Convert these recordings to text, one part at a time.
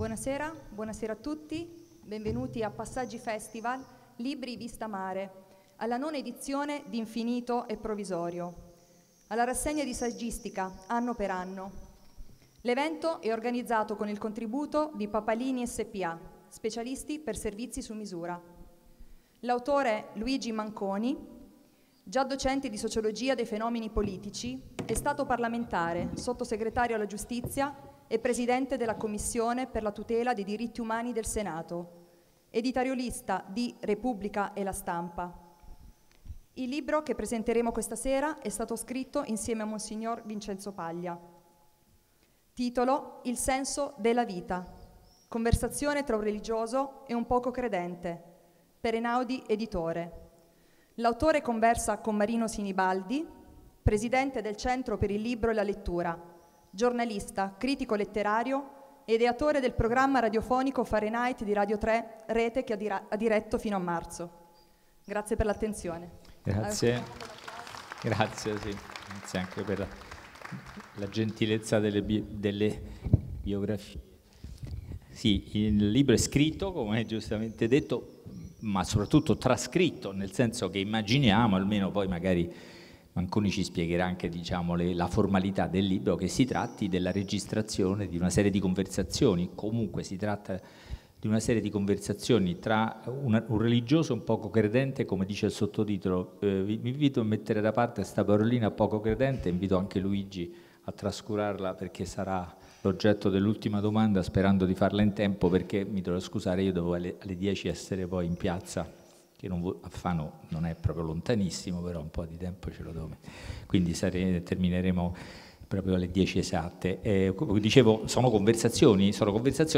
Buonasera, buonasera a tutti, benvenuti a Passaggi Festival, Libri Vista Mare, alla nona edizione di Infinito e Provvisorio, alla rassegna di saggistica anno per anno. L'evento è organizzato con il contributo di Papalini SPA, specialisti per servizi su misura. L'autore Luigi Manconi, già docente di sociologia dei fenomeni politici, è stato parlamentare, sottosegretario alla giustizia e presidente della Commissione per la tutela dei diritti umani del Senato, editorialista di Repubblica e La Stampa. Il libro che presenteremo questa sera è stato scritto insieme a Monsignor Vincenzo Paglia. Titolo: Il senso della vita. Conversazione tra un religioso e un poco credente. Per Einaudi Editore. L'autore conversa con Marino Sinibaldi, presidente del Centro per il Libro e la Lettura, giornalista, critico letterario e ideatore del programma radiofonico Fahrenheit di Radio 3 Rete che ha diretto fino a marzo. Grazie per l'attenzione. Grazie, grazie, sì. Grazie anche per la gentilezza delle biografie. Sì, il libro è scritto, come hai giustamente detto, ma soprattutto trascritto, nel senso che immaginiamo, almeno poi magari Manconi ci spiegherà anche, diciamo, la formalità del libro, che si tratti della registrazione di una serie di conversazioni. Comunque si tratta di una serie di conversazioni tra un religioso e un poco credente, come dice il sottotitolo. Vi invito a mettere da parte questa parolina poco credente, invito anche Luigi a trascurarla perché sarà l'oggetto dell'ultima domanda, sperando di farla in tempo, perché mi dovrò scusare, io devo alle 10 essere poi in piazza, che a Fano non è proprio lontanissimo, però un po' di tempo ce lo do. Quindi termineremo proprio alle 10 esatte. Dicevo, sono conversazioni sul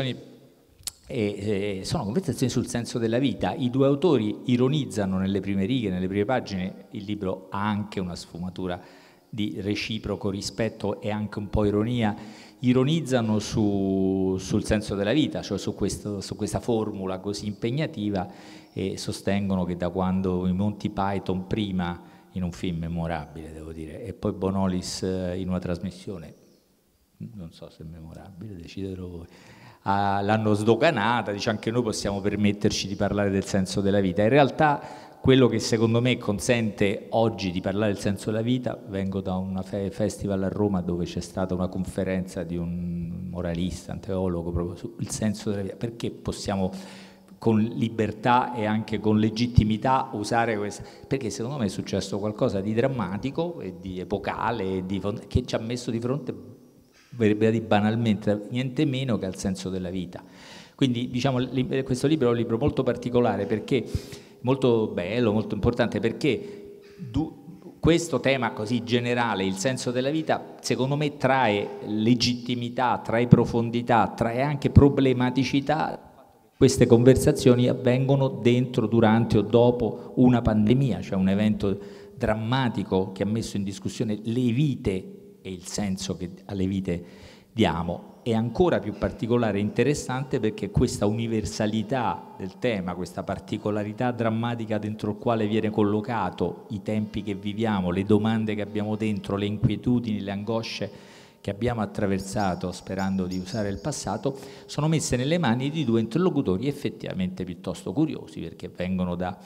senso della vita. I due autori ironizzano nelle prime righe, nelle prime pagine. Il libro ha anche una sfumatura di reciproco rispetto e anche un po' ironia. Ironizzano sul senso della vita, cioè su questa formula così impegnativa, e sostengono che da quando i Monty Python, prima in un film memorabile devo dire, e poi Bonolis in una trasmissione, non so se è memorabile, decidetelo voi, l'hanno sdoganata, dice anche noi possiamo permetterci di parlare del senso della vita. In realtà quello che secondo me consente oggi di parlare del senso della vita, vengo da un festival a Roma dove c'è stata una conferenza di un moralista, un teologo, proprio sul senso della vita, perché possiamo con libertà e anche con legittimità usare questa, perché secondo me è successo qualcosa di drammatico e di epocale che ci ha messo di fronte, verrebbe da dire banalmente, niente meno che al senso della vita. Quindi diciamo questo libro è un libro molto particolare, perché molto bello, molto importante, perché questo tema così generale, il senso della vita, secondo me trae legittimità, trae profondità, trae anche problematicità. Queste conversazioni avvengono dentro, durante o dopo una pandemia, cioè un evento drammatico che ha messo in discussione le vite e il senso che alle vite diamo. È ancora più particolare e interessante perché questa universalità del tema, questa particolarità drammatica dentro il quale viene collocato i tempi che viviamo, le domande che abbiamo dentro, le inquietudini, le angosce che abbiamo attraversato sperando di usare il passato, sono messe nelle mani di due interlocutori effettivamente piuttosto curiosi, perché vengono da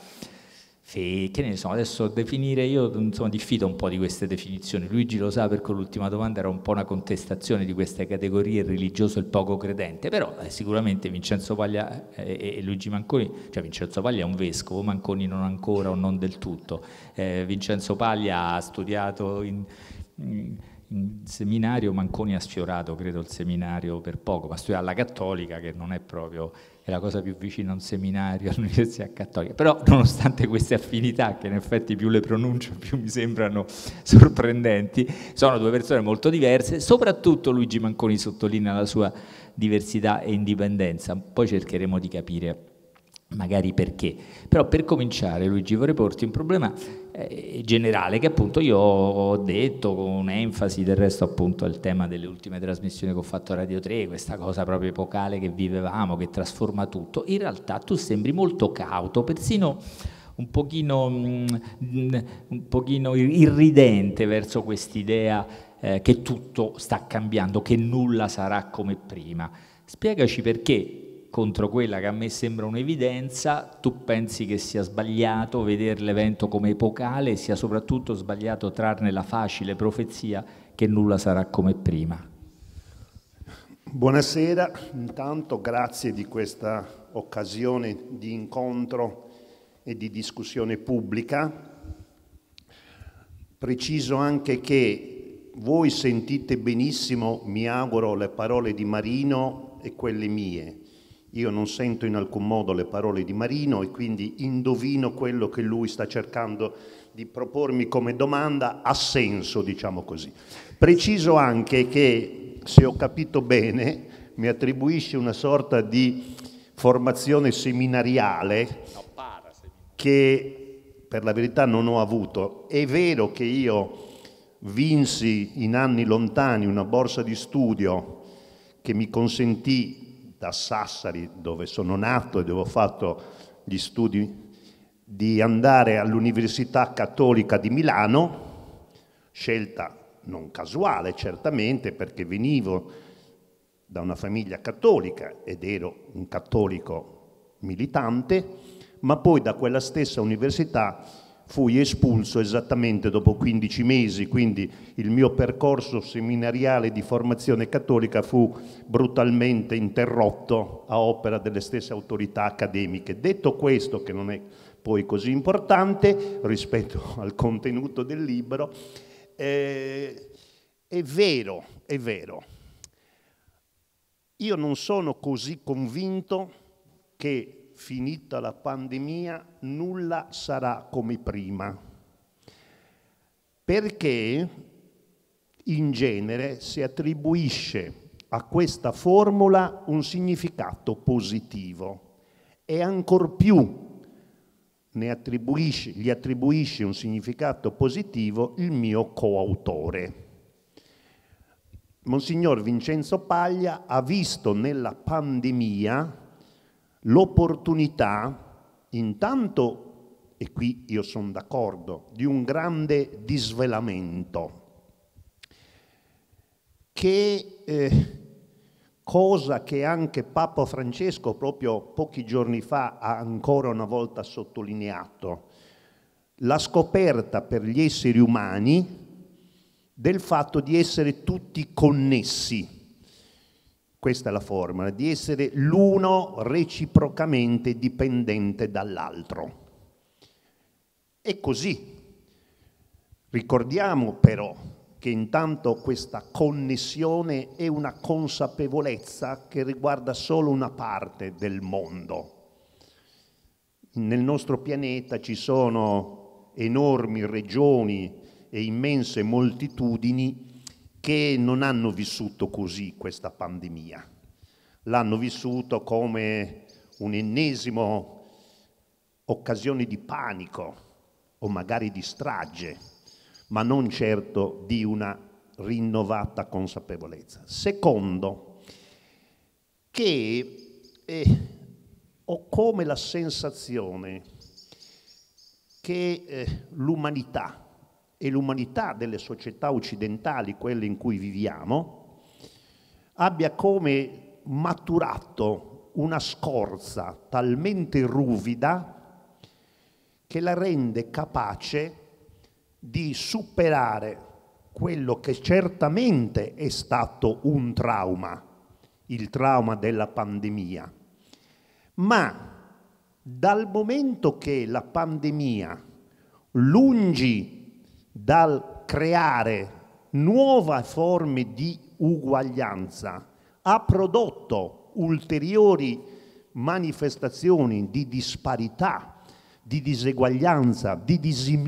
che ne so, adesso definire, io insomma diffido un po' di queste definizioni. Luigi lo sa, perché l'ultima domanda era un po' una contestazione di queste categorie, il religioso e il poco credente, però sicuramente Vincenzo Paglia e Luigi Manconi, cioè Vincenzo Paglia è un vescovo, Manconi non ancora o non del tutto. Vincenzo Paglia ha studiato in seminario, Manconi ha sfiorato credo il seminario per poco, ma studia alla Cattolica, che non è proprio, è la cosa più vicina a un seminario all'Università Cattolica. Però nonostante queste affinità, che in effetti più le pronuncio più mi sembrano sorprendenti, sono due persone molto diverse. Soprattutto Luigi Manconi sottolinea la sua diversità e indipendenza, poi cercheremo di capire magari perché. Però per cominciare, Luigi, vorrei porti un problema generale che appunto io ho detto con enfasi, del resto appunto è il tema delle ultime trasmissioni che ho fatto a Radio 3, questa cosa proprio epocale che vivevamo, che trasforma tutto. In realtà tu sembri molto cauto, persino un pochino irridente verso quest'idea che tutto sta cambiando, che nulla sarà come prima. Spiegaci perché, contro quella che a me sembra un'evidenza, tu pensi che sia sbagliato vedere l'evento come epocale e sia soprattutto sbagliato trarne la facile profezia che nulla sarà come prima. Buonasera, intanto grazie di questa occasione di incontro e di discussione pubblica. Preciso anche che voi sentite benissimo, mi auguro, le parole di Marino e quelle mie. Io non sento in alcun modo le parole di Marino e quindi indovino quello che lui sta cercando di propormi come domanda, ha senso, diciamo così. Preciso anche che, se ho capito bene, mi attribuisce una sorta di formazione seminariale che per la verità non ho avuto. È vero che io vinsi in anni lontani una borsa di studio che mi consentì da Sassari, dove sono nato e dove ho fatto gli studi, di andare all'Università Cattolica di Milano, scelta non casuale certamente, perché venivo da una famiglia cattolica ed ero un cattolico militante, ma poi da quella stessa università fui espulso esattamente dopo 15 mesi, quindi il mio percorso seminariale di formazione cattolica fu brutalmente interrotto a opera delle stesse autorità accademiche. Detto questo, che non è poi così importante rispetto al contenuto del libro, è vero. Io non sono così convinto che finita la pandemia nulla sarà come prima, perché in genere si attribuisce a questa formula un significato positivo e ancor più gli attribuisce un significato positivo il mio coautore. Monsignor Vincenzo Paglia ha visto nella pandemia l'opportunità, intanto, e qui io sono d'accordo, di un grande disvelamento, che cosa che anche Papa Francesco proprio pochi giorni fa ha ancora una volta sottolineato, la scoperta per gli esseri umani del fatto di essere tutti connessi. Questa è la formula, di essere l'uno reciprocamente dipendente dall'altro. E così. Ricordiamo però che intanto questa connessione è una consapevolezza che riguarda solo una parte del mondo. Nel nostro pianeta ci sono enormi regioni e immense moltitudini che non hanno vissuto così questa pandemia. L'hanno vissuto come un'ennesima occasione di panico o magari di strage, ma non certo di una rinnovata consapevolezza. Secondo, che ho come la sensazione che l'umanità e l'umanità delle società occidentali, quelle in cui viviamo, abbia come maturato una scorza talmente ruvida che la rende capace di superare quello che certamente è stato un trauma, il trauma della pandemia. Ma dal momento che la pandemia, lungi dal creare nuove forme di uguaglianza, ha prodotto ulteriori manifestazioni di disparità, di diseguaglianza, di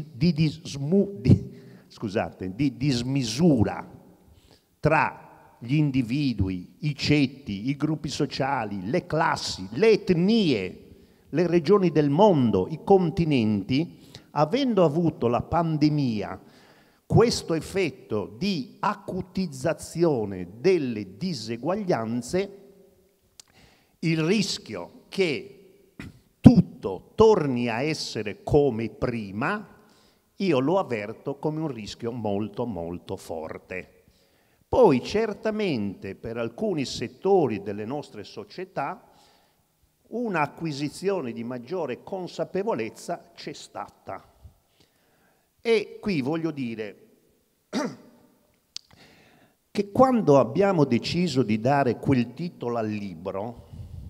dismisura tra gli individui, i ceti, i gruppi sociali, le classi, le etnie, le regioni del mondo, i continenti. Avendo avuto la pandemia questo effetto di acutizzazione delle diseguaglianze, il rischio che tutto torni a essere come prima, io lo avverto come un rischio molto molto forte. Poi certamente per alcuni settori delle nostre società un'acquisizione di maggiore consapevolezza c'è stata. E qui voglio dire che quando abbiamo deciso di dare quel titolo al libro,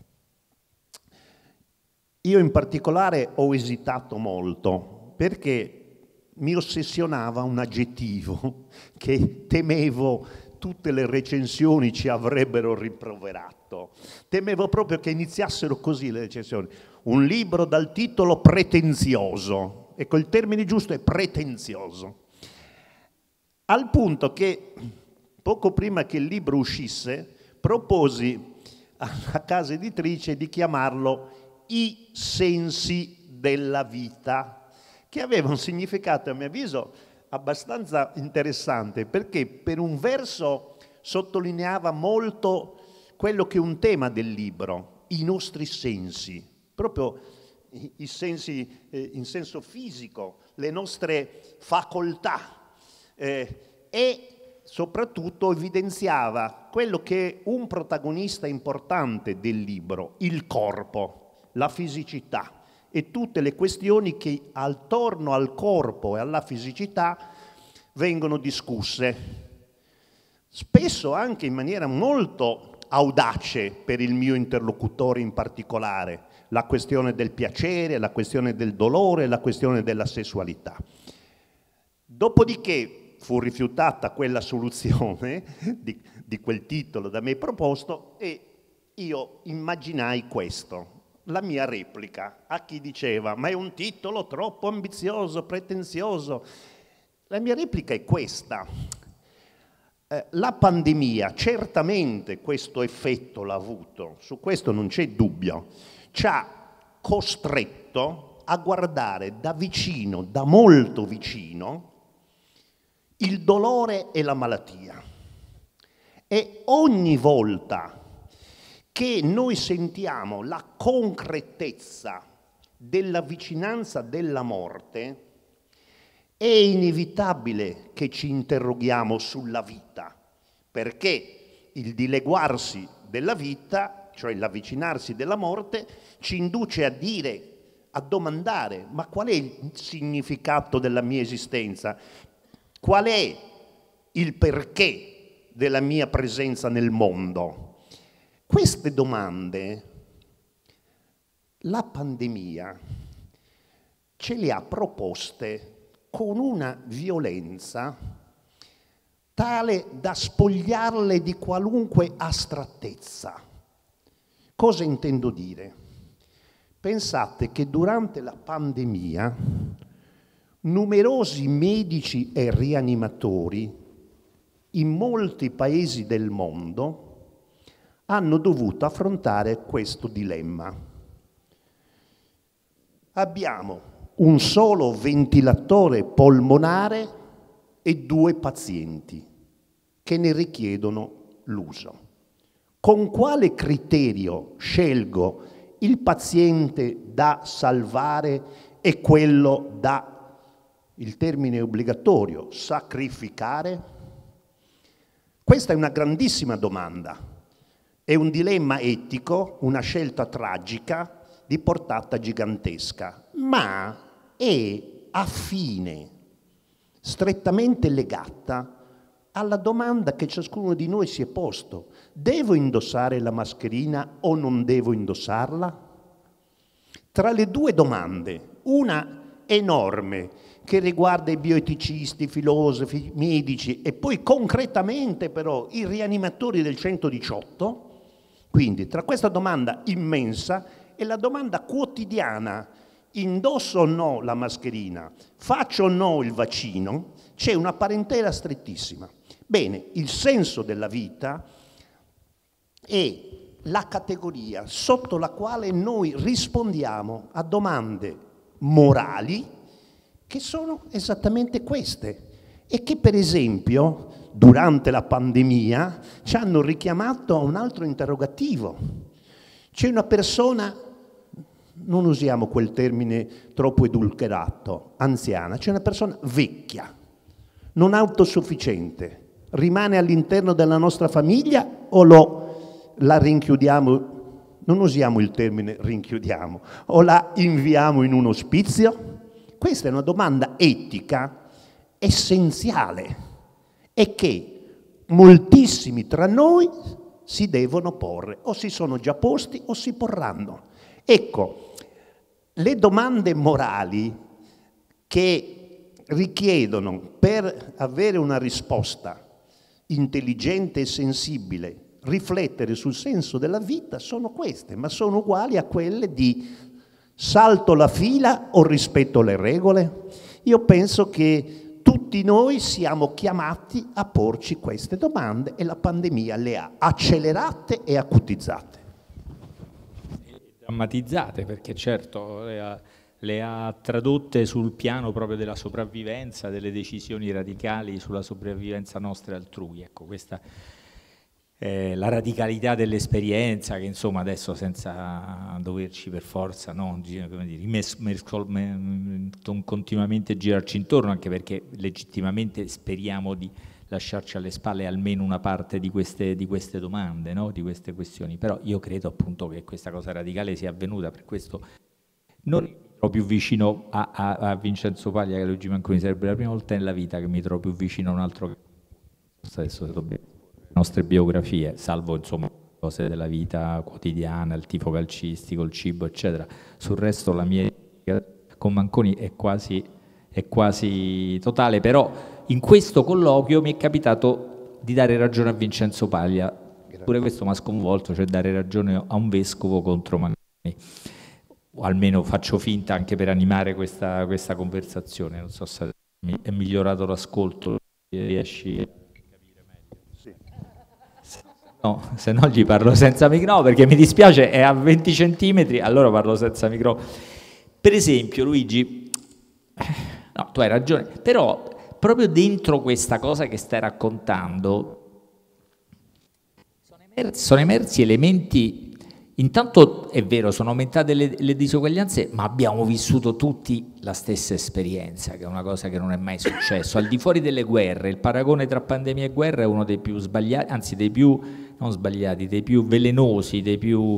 io in particolare ho esitato molto, perché mi ossessionava un aggettivo che temevo tutte le recensioni ci avrebbero rimproverato. Temevo proprio che iniziassero così le recensioni. Un libro dal titolo pretenzioso. Ecco, il termine giusto è pretenzioso. Al punto che poco prima che il libro uscisse, proposi alla casa editrice di chiamarlo I sensi della vita, che aveva un significato, a mio avviso, abbastanza interessante, perché per un verso sottolineava molto quello che è un tema del libro, i nostri sensi, proprio i sensi in senso fisico, le nostre facoltà, e soprattutto evidenziava quello che è un protagonista importante del libro, il corpo, la fisicità e tutte le questioni che attorno al corpo e alla fisicità vengono discusse, spesso anche in maniera molto audace per il mio interlocutore in particolare, la questione del piacere, la questione del dolore, la questione della sessualità. Dopodiché fu rifiutata quella soluzione di quel titolo da me proposto e io immaginai questo, la mia replica a chi diceva ma è un titolo troppo ambizioso, pretenzioso. La mia replica è questa. La pandemia certamente questo effetto l'ha avuto, su questo non c'è dubbio, ci ha costretto a guardare da vicino, da molto vicino, il dolore e la malattia. E ogni volta che noi sentiamo la concretezza della vicinanza della morte, è inevitabile che ci interroghiamo sulla vita, perché il dileguarsi della vita, cioè l'avvicinarsi della morte, ci induce a dire, a domandare, ma qual è il significato della mia esistenza? Qual è il perché della mia presenza nel mondo? Queste domande la pandemia ce le ha proposte con una violenza tale da spogliarle di qualunque astrattezza. Cosa intendo dire? Pensate che durante la pandemia numerosi medici e rianimatori in molti paesi del mondo hanno dovuto affrontare questo dilemma. Abbiamo un solo ventilatore polmonare e 2 pazienti che ne richiedono l'uso. Con quale criterio scelgo il paziente da salvare e quello da, il termine è obbligatorio, sacrificare? Questa è una grandissima domanda, è un dilemma etico, una scelta tragica di portata gigantesca, ma è affine, strettamente legata alla domanda che ciascuno di noi si è posto: devo indossare la mascherina o non devo indossarla? Tra le 2 domande, una enorme che riguarda i bioeticisti, i filosofi, i medici e poi concretamente però i rianimatori del 118, quindi tra questa domanda immensa e la domanda quotidiana: indosso o no la mascherina, faccio o no il vaccino, c'è una parentela strettissima. Bene, il senso della vita è la categoria sotto la quale noi rispondiamo a domande morali che sono esattamente queste e che per esempio durante la pandemia ci hanno richiamato a un altro interrogativo. C'è una persona, non usiamo quel termine troppo edulcorato, anziana, c'è una persona vecchia, non autosufficiente, Rimane all'interno della nostra famiglia o la rinchiudiamo, non usiamo il termine rinchiudiamo, o la inviamo in un ospizio? Questa è una domanda etica essenziale e che moltissimi tra noi si devono porre, o si sono già posti o si porranno. Ecco, le domande morali che richiedono, per avere una risposta intelligente e sensibile, riflettere sul senso della vita, sono queste, ma sono uguali a quelle di salto la fila o rispetto le regole? Io penso che tutti noi siamo chiamati a porci queste domande e la pandemia le ha accelerate e acutizzate. Drammatizzate, perché certo le ha tradotte sul piano proprio della sopravvivenza, delle decisioni radicali sulla sopravvivenza nostra e altrui. Ecco, questa è la radicalità dell'esperienza che insomma adesso, senza doverci per forza continuamente girarci intorno, anche perché legittimamente speriamo di lasciarci alle spalle almeno una parte di queste domande, no? Di queste questioni, però io credo appunto che questa cosa radicale sia avvenuta, per questo non mi trovo più vicino a Vincenzo Paglia che a Luigi Manconi, sarebbe la prima volta nella vita che mi trovo più vicino a un altro, adesso se dobbiamo le nostre biografie, salvo insomma cose della vita quotidiana, il tifo calcistico, il cibo eccetera, sul resto la mia con Manconi è quasi totale, però in questo colloquio mi è capitato di dare ragione a Vincenzo Paglia. Grazie. Pure questo mi ha sconvolto, cioè dare ragione a un vescovo contro Manconi, o almeno faccio finta anche per animare questa conversazione. Non so se è migliorato l'ascolto, riesci a capire meglio. Sì. No, se no gli parlo senza microfono, no, perché mi dispiace, è a 20 centimetri, allora parlo senza microfono. Per esempio, Luigi, no, tu hai ragione, però proprio dentro questa cosa che stai raccontando sono emersi elementi. Intanto è vero, sono aumentate le disuguaglianze, ma abbiamo vissuto tutti la stessa esperienza, che è una cosa che non è mai successo. Al di fuori delle guerre, il paragone tra pandemia e guerra è uno dei più sbagliati, anzi dei più, non sbagliati, dei più velenosi, dei più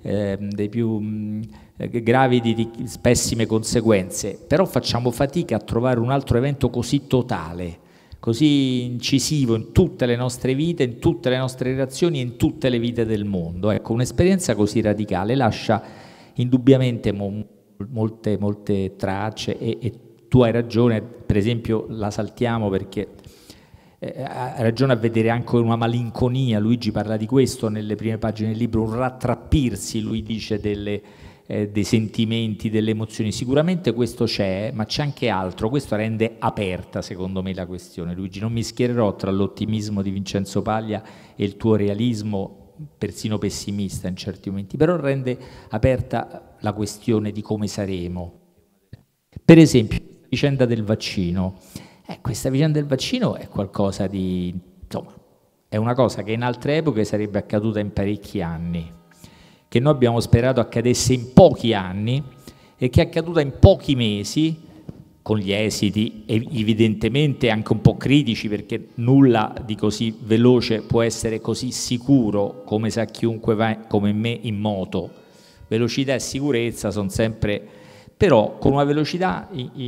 gravi di pessime conseguenze. Però facciamo fatica a trovare un altro evento così totale, così incisivo in tutte le nostre vite, in tutte le nostre relazioni e in tutte le vite del mondo. Ecco, un'esperienza così radicale lascia indubbiamente molte tracce e tu hai ragione, per esempio la saltiamo perché ha ragione a vedere anche una malinconia. Luigi parla di questo nelle prime pagine del libro, un rattrappirsi, lui dice, dei sentimenti, delle emozioni. Sicuramente questo c'è, ma c'è anche altro. Questo rende aperta, secondo me, la questione. Luigi, non mi schiererò tra l'ottimismo di Vincenzo Paglia e il tuo realismo, persino pessimista in certi momenti, però rende aperta la questione di come saremo. Per esempio, la vicenda del vaccino. Questa vicenda del vaccino è qualcosa di, insomma, è una cosa che in altre epoche sarebbe accaduta in parecchi anni, che noi abbiamo sperato accadesse in pochi anni e che è accaduta in pochi mesi, con gli esiti evidentemente anche un po' critici, perché nulla di così veloce può essere così sicuro, come sa chiunque va come me in moto. Velocità e sicurezza sono sempre, però con una velocità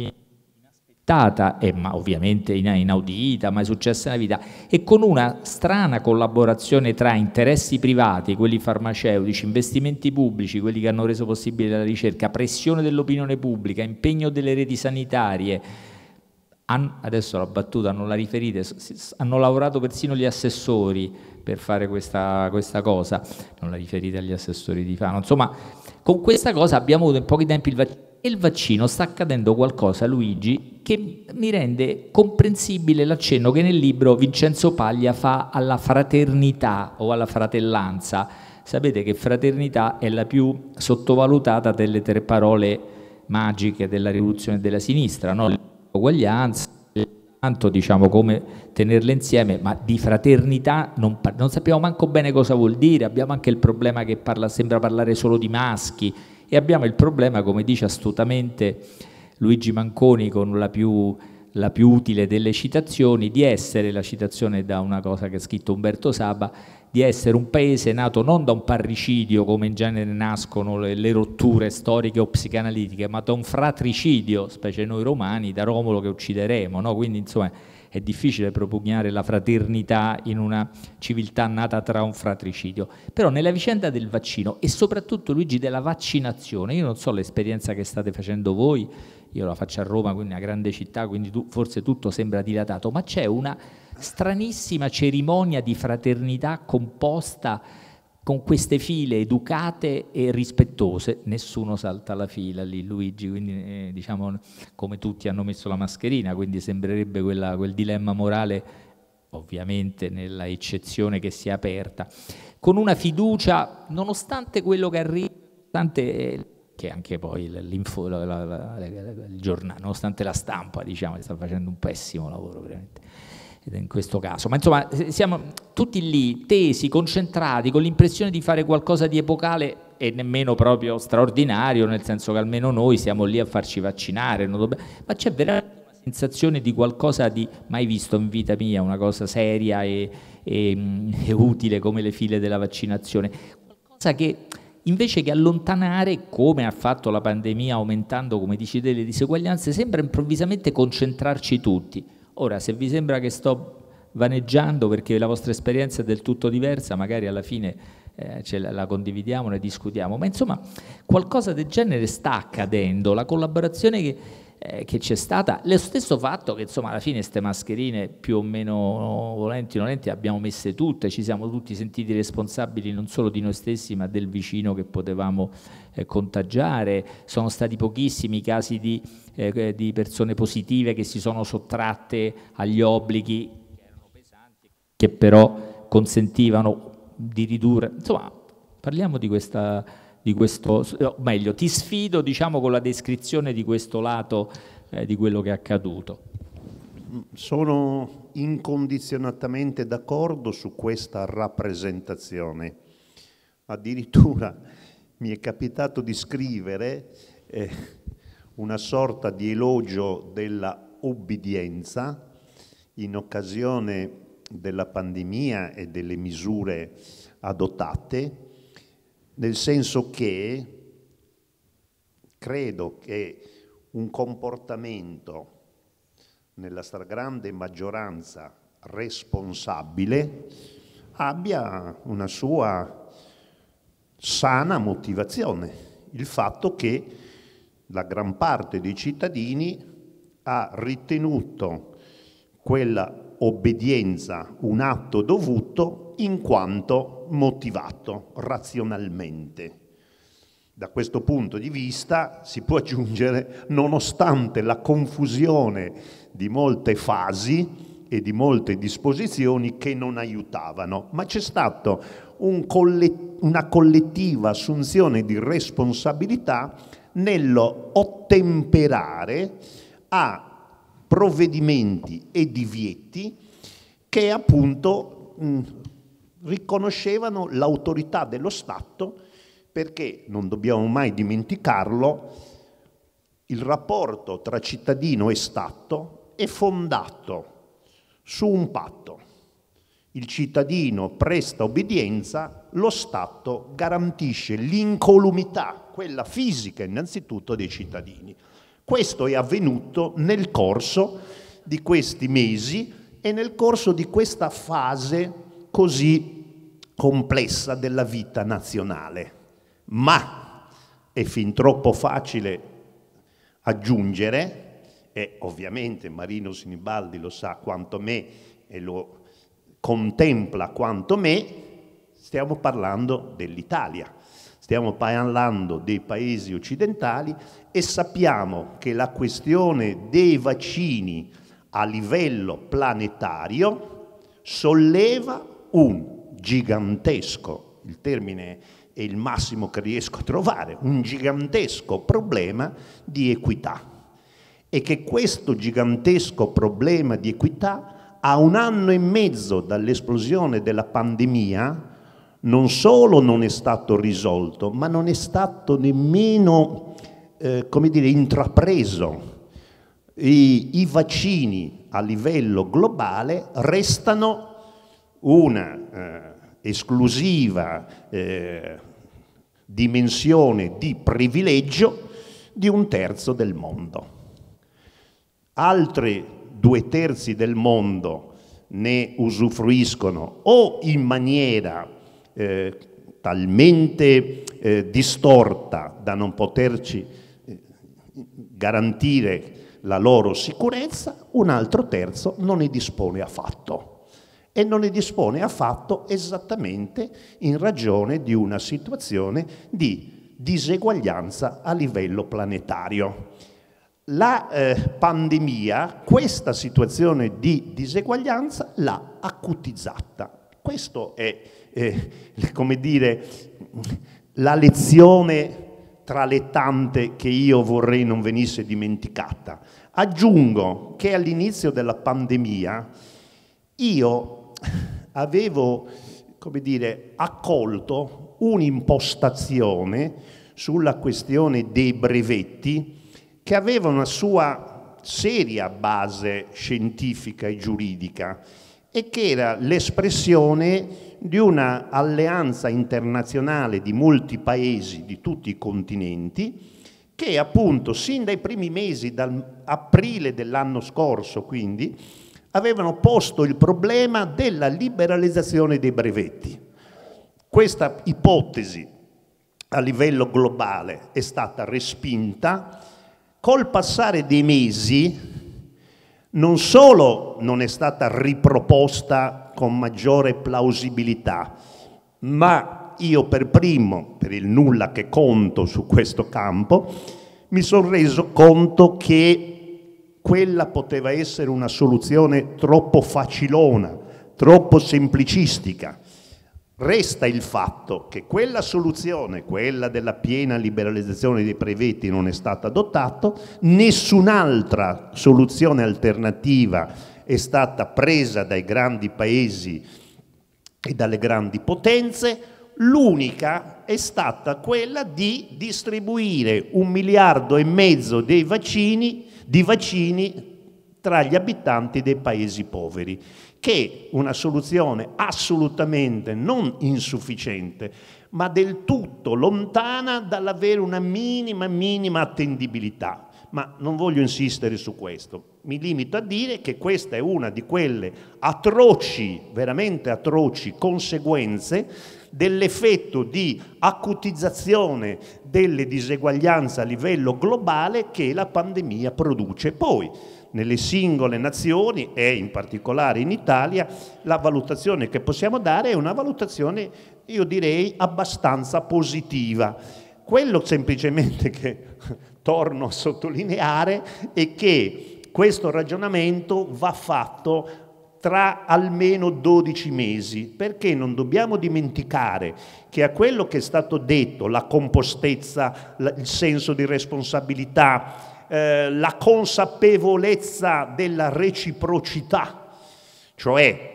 ma ovviamente inaudita, mai successa nella vita, e con una strana collaborazione tra interessi privati, quelli farmaceutici, investimenti pubblici, quelli che hanno reso possibile la ricerca, pressione dell'opinione pubblica, impegno delle reti sanitarie. Adesso la battuta non la riferite, hanno lavorato persino gli assessori per fare questa cosa, non la riferite agli assessori di Fano, insomma, con questa cosa abbiamo avuto in pochi tempi il vaccino. E il vaccino sta accadendo qualcosa, Luigi, che mi rende comprensibile l'accenno che nel libro Vincenzo Paglia fa alla fraternità o alla fratellanza. Sapete che fraternità è la più sottovalutata delle tre parole magiche della rivoluzione della sinistra, no? L'uguaglianza, tanto diciamo come tenerle insieme, ma di fraternità non sappiamo manco bene cosa vuol dire. Abbiamo anche il problema che sembra parlare solo di maschi, e abbiamo il problema, come dice astutamente Luigi Manconi, con la più la più utile delle citazioni, di essere, la citazione da una cosa che ha scritto Umberto Saba, di essere un paese nato non da un parricidio, come in genere nascono le rotture storiche o psicanalitiche, ma da un fratricidio, specie noi romani, da Romolo che uccideremo, no? Quindi insomma è difficile propugnare la fraternità in una civiltà nata tra un fratricidio. Però nella vicenda del vaccino, e soprattutto, Luigi, della vaccinazione, io non so l'esperienza che state facendo voi, io la faccio a Roma, quindi una grande città, quindi forse tutto sembra dilatato, ma c'è una stranissima cerimonia di fraternità composta con queste file educate e rispettose. Nessuno salta la fila lì, Luigi, quindi diciamo, come tutti hanno messo la mascherina, quindi sembrerebbe quel dilemma morale, ovviamente nella eccezione che si è aperta, con una fiducia, nonostante quello che arriva, nonostante che anche poi il giornale, nonostante la stampa, diciamo, sta facendo un pessimo lavoro veramente in questo caso, ma insomma siamo tutti lì tesi, concentrati, con l'impressione di fare qualcosa di epocale e nemmeno proprio straordinario, nel senso che almeno noi siamo lì a farci vaccinare, ma c'è veramente una sensazione di qualcosa di mai visto in vita mia, una cosa seria e utile come le file della vaccinazione, qualcosa che invece che allontanare, come ha fatto la pandemia aumentando, come dici te, le diseguaglianze, sembra improvvisamente concentrarci tutti. Ora, se vi sembra che sto vaneggiando perché la vostra esperienza è del tutto diversa, magari alla fine la condividiamo, ne discutiamo, ma insomma qualcosa del genere sta accadendo, la collaborazione che c'è stata, lo stesso fatto che insomma alla fine queste mascherine più o meno volenti o nolenti abbiamo messe tutte, ci siamo tutti sentiti responsabili non solo di noi stessi ma del vicino che potevamo contagiare, sono stati pochissimi i casi di persone positive che si sono sottratte agli obblighi che erano pesanti, che però consentivano di ridurre, insomma parliamo di questo, meglio, ti sfido, diciamo, con la descrizione di questo lato di quello che è accaduto. Sono incondizionatamente d'accordo su questa rappresentazione. Addirittura mi è capitato di scrivere una sorta di elogio della obbedienza in occasione della pandemia e delle misure adottate, nel senso che credo che un comportamento nella stragrande maggioranza responsabile abbia una sua sana motivazione. Il fatto che la gran parte dei cittadini ha ritenuto quella obbedienza un atto dovuto in quanto motivato razionalmente. Da questo punto di vista si può aggiungere, nonostante la confusione di molte fasi e di molte disposizioni che non aiutavano, ma c'è stata una collettiva assunzione di responsabilità nello ottemperare a provvedimenti e divieti che appunto riconoscevano l'autorità dello Stato, perché non dobbiamo mai dimenticarlo, il rapporto tra cittadino e Stato è fondato su un patto. Il cittadino presta obbedienza, lo Stato garantisce l'incolumità, quella fisica innanzitutto, dei cittadini. Questo è avvenuto nel corso di questi mesi e nel corso di questa fase così complessa della vita nazionale. Ma è fin troppo facile aggiungere, e ovviamente Marino Sinibaldi lo sa quanto me e lo contempla quanto me, stiamo parlando dell'Italia, stiamo parlando dei paesi occidentali e sappiamo che la questione dei vaccini a livello planetario solleva un gigantesco, il termine è il massimo che riesco a trovare, un gigantesco problema di equità, e che questo gigantesco problema di equità a 1 anno e mezzo dall'esplosione della pandemia non solo non è stato risolto, ma non è stato nemmeno, come dire, intrapreso. I vaccini a livello globale restano una esclusiva dimensione di privilegio di 1/3 del mondo. Altri 2/3 del mondo ne usufruiscono o in maniera talmente distorta da non poterci garantire la loro sicurezza, un altro terzo non ne dispone affatto. E non ne dispone affatto esattamente in ragione di una situazione di diseguaglianza a livello planetario. La pandemia, questa situazione di diseguaglianza l'ha acutizzata. Questo è, come dire, la lezione tra le tante che io vorrei non venisse dimenticata. Aggiungo che all'inizio della pandemia io avevo, come dire, accolto un'impostazione sulla questione dei brevetti che aveva una sua seria base scientifica e giuridica e che era l'espressione di una alleanza internazionale di molti paesi di tutti i continenti che appunto sin dai primi mesi, dall'aprile dell'anno scorso quindi, avevano posto il problema della liberalizzazione dei brevetti. Questa ipotesi a livello globale è stata respinta. Col passare dei mesi non solo non è stata riproposta con maggiore plausibilità, ma io per primo, per il nulla che conto su questo campo, mi sono reso conto che quella poteva essere una soluzione troppo facilona, troppo semplicistica. Resta il fatto che quella soluzione, quella della piena liberalizzazione dei brevetti, non è stata adottata, nessun'altra soluzione alternativa è stata presa dai grandi paesi e dalle grandi potenze, l'unica è stata quella di distribuire 1,5 miliardi di vaccini tra gli abitanti dei paesi poveri, che è una soluzione assolutamente non insufficiente, ma del tutto lontana dall'avere una minima attendibilità. Ma non voglio insistere su questo, mi limito a dire che questa è una di quelle atroci, veramente atroci conseguenze dell'effetto di acutizzazione delle diseguaglianze a livello globale che la pandemia produce. Poi, nelle singole nazioni e in particolare in Italia, la valutazione che possiamo dare è una valutazione, io direi, abbastanza positiva. Quello semplicemente che torno a sottolineare è che questo ragionamento va fatto tra almeno 12 mesi, perché non dobbiamo dimenticare che a quello che è stato detto, la compostezza, il senso di responsabilità, la consapevolezza della reciprocità, cioè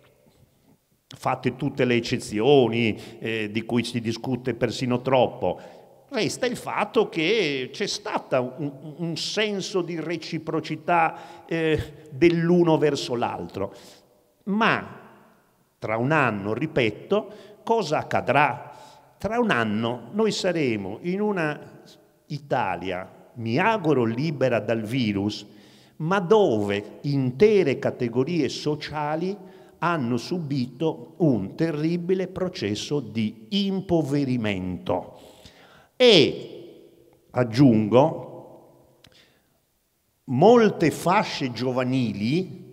fatte tutte le eccezioni di cui si discute persino troppo, resta il fatto che c'è stato un senso di reciprocità dell'uno verso l'altro. Ma tra un anno, ripeto, cosa accadrà? Tra un anno noi saremo in una Italia, mi auguro libera dal virus, ma dove intere categorie sociali hanno subito un terribile processo di impoverimento. E, aggiungo, molte fasce giovanili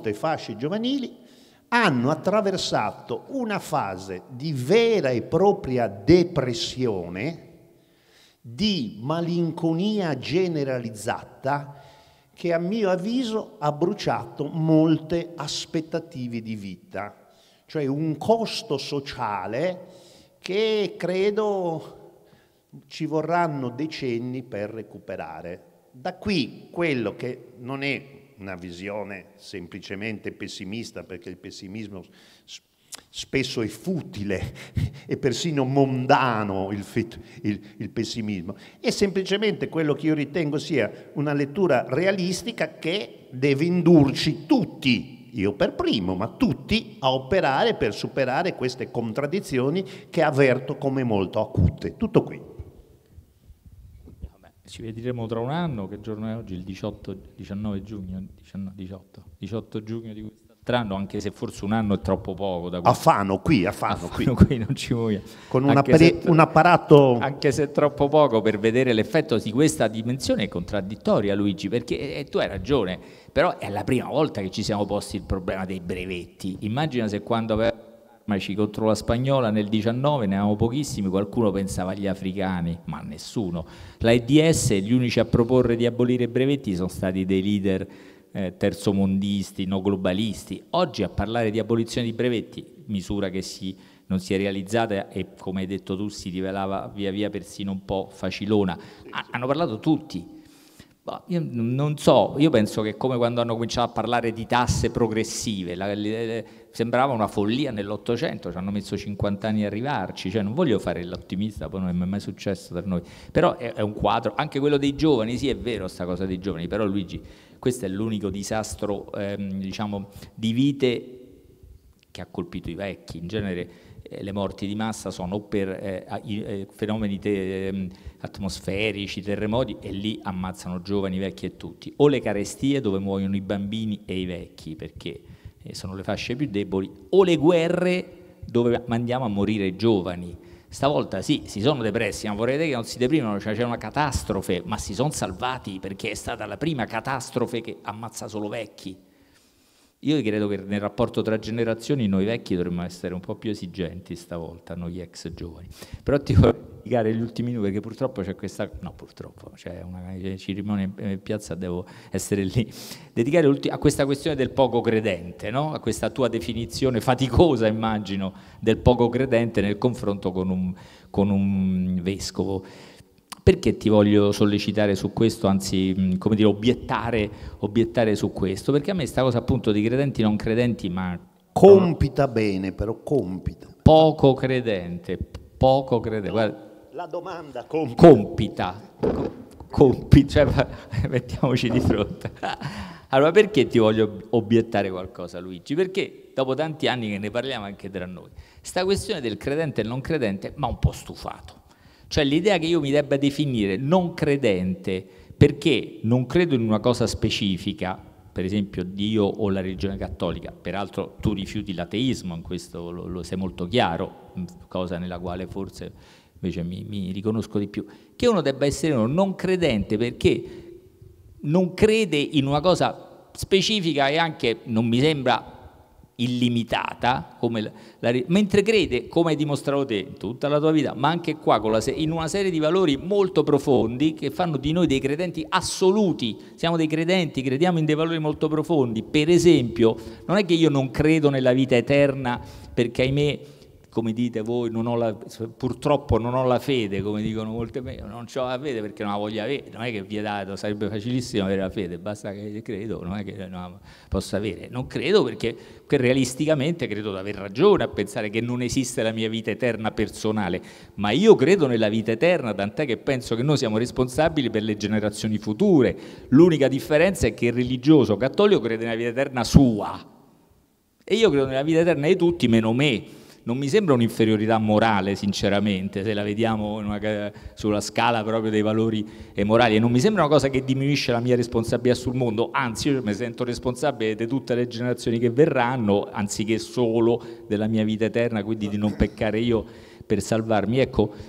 hanno attraversato una fase di vera e propria depressione, di malinconia generalizzata, che a mio avviso ha bruciato molte aspettative di vita, cioè un costo sociale che credo ci vorranno decenni per recuperare. Da qui quello che non è una visione semplicemente pessimista, perché il pessimismo spesso è futile e persino mondano il pessimismo. È semplicemente quello che io ritengo sia una lettura realistica che deve indurci tutti, io per primo, ma tutti, a operare per superare queste contraddizioni che avverto come molto acute. Tutto qui. Ci vedremo tra un anno, che giorno è oggi? Il 19 giugno, 18 giugno di quest'altro anno, anche se forse un anno è troppo poco. Da a Fano qui non ci muoia. Con un apparato... Anche se è troppo poco per vedere l'effetto di questa dimensione contraddittoria, Luigi, perché tu hai ragione, però è la prima volta che ci siamo posti il problema dei brevetti. Immagina se quando avevamo farmaci contro la spagnola nel 19 ne avevamo pochissimi, qualcuno pensava agli africani, ma nessuno. La EDS, gli unici a proporre di abolire i brevetti sono stati dei leader terzomondisti, no globalisti. Oggi a parlare di abolizione di brevetti, misura che non si è realizzata e, come hai detto tu, si rivelava via via persino un po' facilona. Hanno parlato tutti. Io non so, io penso che come quando hanno cominciato a parlare di tasse progressive, sembrava una follia nell'Ottocento, ci hanno messo 50 anni a arrivarci, cioè non voglio fare l'ottimista, poi non è mai successo per noi, però è un quadro, anche quello dei giovani, sì è vero sta cosa dei giovani, però Luigi, questo è l'unico disastro diciamo di vite che ha colpito i vecchi, in genere le morti di massa sono o per fenomeni atmosferici, terremoti, e lì ammazzano giovani, vecchi e tutti, o le carestie dove muoiono i bambini e i vecchi perché sono le fasce più deboli, o le guerre dove mandiamo a morire i giovani. Stavolta sì, si sono depressi, ma vorrei dire che non si deprimono, cioè c'è una catastrofe, ma si sono salvati perché è stata la prima catastrofe che ammazza solo vecchi. Io credo che nel rapporto tra generazioni noi vecchi dovremmo essere un po' più esigenti stavolta, noi ex giovani. Però ti vorrei dedicare gli ultimi minuti, perché purtroppo c'è questa... No, purtroppo, c'è una cerimonia in piazza, devo essere lì. Dedicare a questa questione del poco credente, no? A questa tua definizione faticosa, immagino, del poco credente nel confronto con un vescovo. Perché ti voglio sollecitare su questo, anzi, come dire, obiettare su questo? Perché a me sta cosa appunto di credenti non credenti, ma... Compita bene, però compita. Poco credente. Guarda, la domanda compita, cioè, mettiamoci di fronte. Allora, perché ti voglio obiettare qualcosa, Luigi? Perché dopo tanti anni che ne parliamo anche tra noi, sta questione del credente e non credente mi ha un po' stufato. Cioè l'idea che io mi debba definire non credente perché non credo in una cosa specifica, per esempio Dio o la religione cattolica, peraltro tu rifiuti l'ateismo, in questo lo sei molto chiaro, cosa nella quale forse invece mi riconosco di più, che uno debba essere uno non credente perché non crede in una cosa specifica e anche non mi sembra illimitata, mentre crede, come hai dimostrato te in tutta la tua vita, ma anche qua in una serie di valori molto profondi che fanno di noi dei credenti assoluti. Siamo dei credenti, crediamo in dei valori molto profondi. Per esempio, non è che io non credo nella vita eterna perché, ahimè, come dite voi, purtroppo non ho la fede, come dicono molte persone, non ho la fede perché non la voglio avere, non è che è vietato, sarebbe facilissimo avere la fede, basta che credo, non è che non posso avere. Non credo perché realisticamente credo di aver ragione a pensare che non esiste la mia vita eterna personale, ma io credo nella vita eterna, tant'è che penso che noi siamo responsabili per le generazioni future. L'unica differenza è che il religioso cattolico crede nella vita eterna sua e io credo nella vita eterna di tutti meno me. Non mi sembra un'inferiorità morale, sinceramente, se la vediamo sulla scala proprio dei valori morali, e non mi sembra una cosa che diminuisce la mia responsabilità sul mondo, anzi io mi sento responsabile di tutte le generazioni che verranno, anziché solo della mia vita eterna, quindi di non peccare io per salvarmi. Ecco,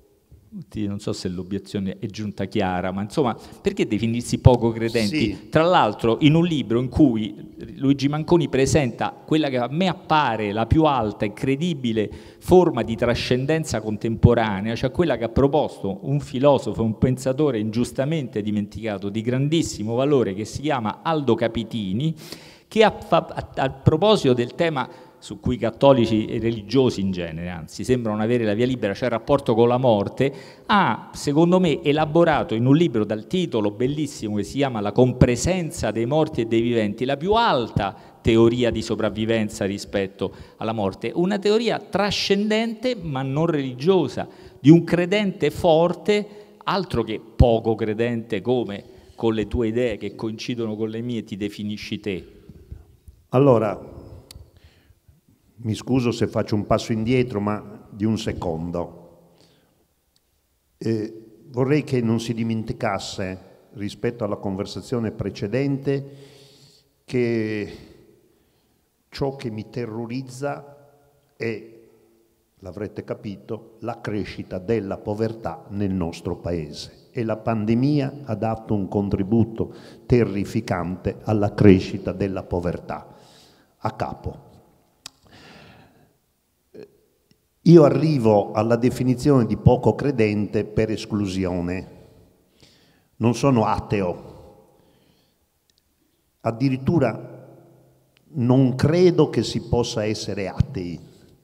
non so se l'obiezione è giunta chiara, ma insomma, perché definirsi poco credenti? Sì. Tra l'altro in un libro in cui Luigi Manconi presenta quella che a me appare la più alta e credibile forma di trascendenza contemporanea, cioè quella che ha proposto un filosofo, un pensatore ingiustamente dimenticato di grandissimo valore che si chiama Aldo Capitini, che a proposito del tema su cui i cattolici e religiosi in genere, anzi, sembrano avere la via libera, cioè il rapporto con la morte, ha, secondo me, elaborato in un libro dal titolo bellissimo che si chiama La compresenza dei morti e dei viventi, la più alta teoria di sopravvivenza rispetto alla morte, una teoria trascendente ma non religiosa, di un credente forte, altro che poco credente, come con le tue idee che coincidono con le mie ti definisci te. Allora, mi scuso se faccio un passo indietro, ma di un secondo. Vorrei che non si dimenticasse, rispetto alla conversazione precedente, che ciò che mi terrorizza è, l'avrete capito, la crescita della povertà nel nostro paese. E la pandemia ha dato un contributo terrificante alla crescita della povertà. A capo. Io arrivo alla definizione di poco credente per esclusione. Non sono ateo. Addirittura non credo che si possa essere atei.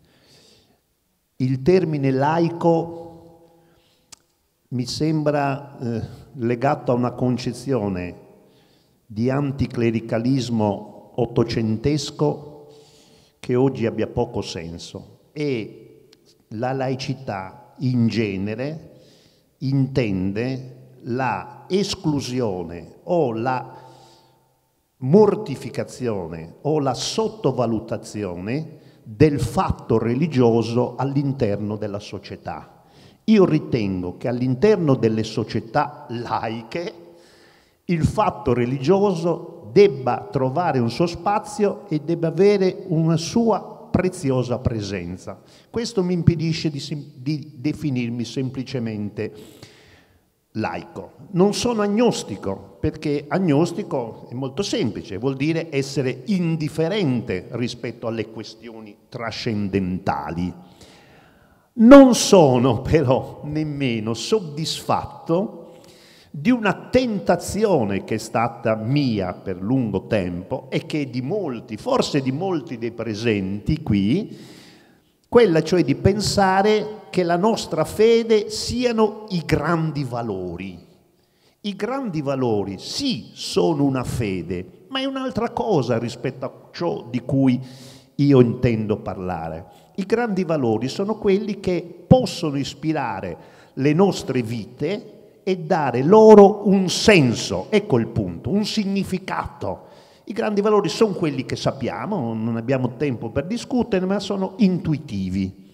Il termine laico mi sembra legato a una concezione di anticlericalismo ottocentesco che oggi abbia poco senso, e la laicità in genere intende la esclusione o la mortificazione o la sottovalutazione del fatto religioso all'interno della società. Io ritengo che all'interno delle società laiche il fatto religioso debba trovare un suo spazio e debba avere una sua preziosa presenza. Questo mi impedisce di definirmi semplicemente laico. Non sono agnostico, perché agnostico è molto semplice, vuol dire essere indifferente rispetto alle questioni trascendentali. Non sono però nemmeno soddisfatto di una tentazione che è stata mia per lungo tempo e che è di molti, forse di molti dei presenti qui, quella cioè di pensare che la nostra fede siano i grandi valori. I grandi valori sì sono una fede, ma è un'altra cosa rispetto a ciò di cui io intendo parlare. I grandi valori sono quelli che possono ispirare le nostre vite e dare loro un senso, ecco il punto, un significato. I grandi valori sono quelli che sappiamo, non abbiamo tempo per discutere, ma sono intuitivi.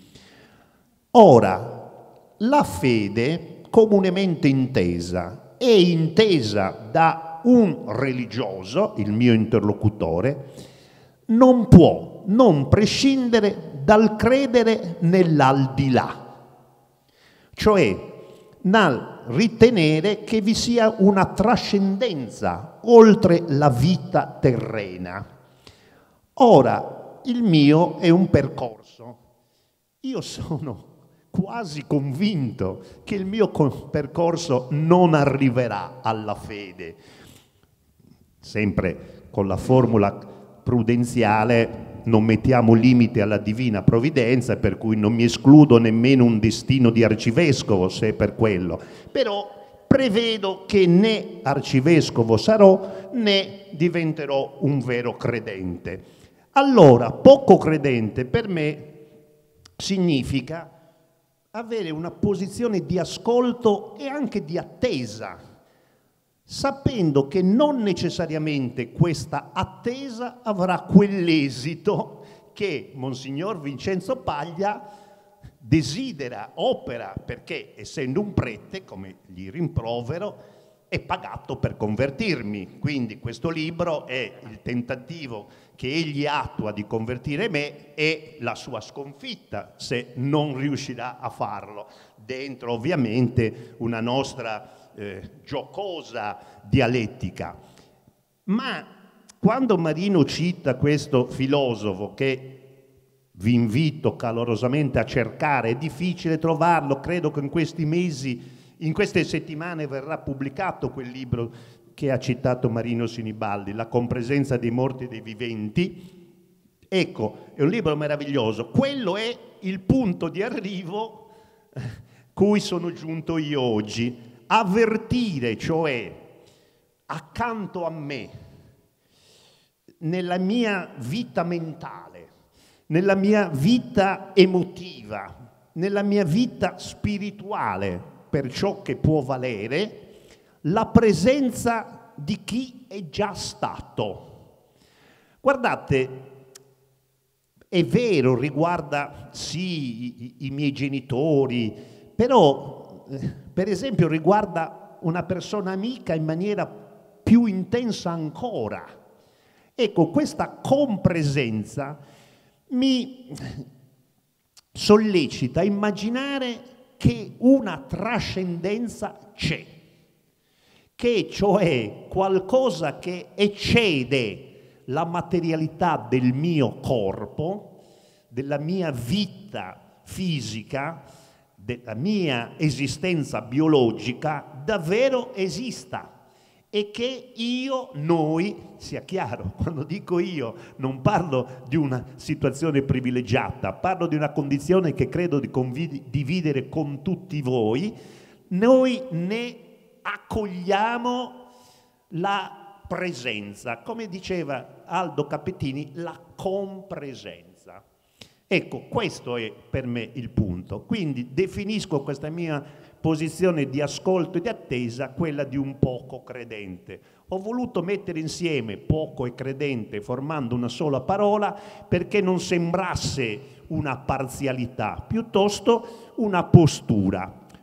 Ora, la fede, comunemente intesa, è intesa da un religioso, il mio interlocutore, non può non prescindere dal credere nell'aldilà, cioè nel ritenere che vi sia una trascendenza oltre la vita terrena. Ora, il mio è un percorso. Io sono quasi convinto che il mio percorso non arriverà alla fede. Sempre con la formula prudenziale, non mettiamo limite alla divina provvidenza, per cui non mi escludo nemmeno un destino di arcivescovo, se è per quello. Però prevedo che né arcivescovo sarò, né diventerò un vero credente. Allora, poco credente per me significa avere una posizione di ascolto e anche di attesa, sapendo che non necessariamente questa attesa avrà quell'esito che Monsignor Vincenzo Paglia desidera, opera, perché essendo un prete, come gli rimprovero, è pagato per convertirmi. Quindi questo libro è il tentativo che egli attua di convertire me e la sua sconfitta se non riuscirà a farlo, dentro ovviamente una nostra giocosa dialettica. Ma quando Marino cita questo filosofo, che vi invito calorosamente a cercare, è difficile trovarlo, credo che in questi mesi, in queste settimane verrà pubblicato quel libro che ha citato Marino Sinibaldi, La compresenza dei morti e dei viventi. Ecco, è un libro meraviglioso. Quello è il punto di arrivo cui sono giunto io oggi. Avvertire, cioè, accanto a me, nella mia vita mentale, nella mia vita emotiva, nella mia vita spirituale, per ciò che può valere, la presenza di chi è già stato. Guardate, è vero, riguarda sì i miei genitori, però per esempio riguarda una persona amica in maniera più intensa ancora. Ecco, questa compresenza mi sollecita a immaginare che una trascendenza c'è, che cioè qualcosa che eccede la materialità del mio corpo, della mia vita fisica, della mia esistenza biologica, davvero esista. E che io, noi, sia chiaro, quando dico io non parlo di una situazione privilegiata, parlo di una condizione che credo di condividere con tutti voi, noi ne accogliamo la presenza, come diceva Aldo Capettini, la compresenza. Ecco, questo è per me il punto. Quindi definisco questa mia posizione di ascolto e di attesa, quella di un poco credente. Ho voluto mettere insieme poco e credente formando una sola parola perché non sembrasse una parzialità, piuttosto una postura.